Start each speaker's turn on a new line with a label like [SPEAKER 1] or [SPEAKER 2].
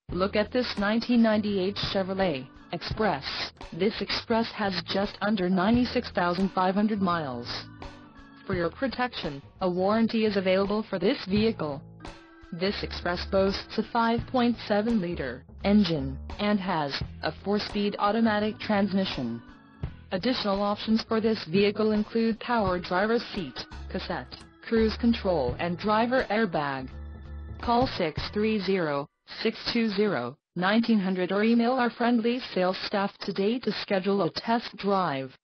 [SPEAKER 1] Look at this 1998 Chevrolet Express. This Express has just under 96,500 miles. For your protection, a warranty is available for this vehicle. This Express boasts a 5.7-liter engine and has a 4-speed automatic transmission. Additional options for this vehicle include power driver's seat, cassette, cruise control and driver airbag. Call 630-620-1900 or email our friendly sales staff today to schedule a test drive.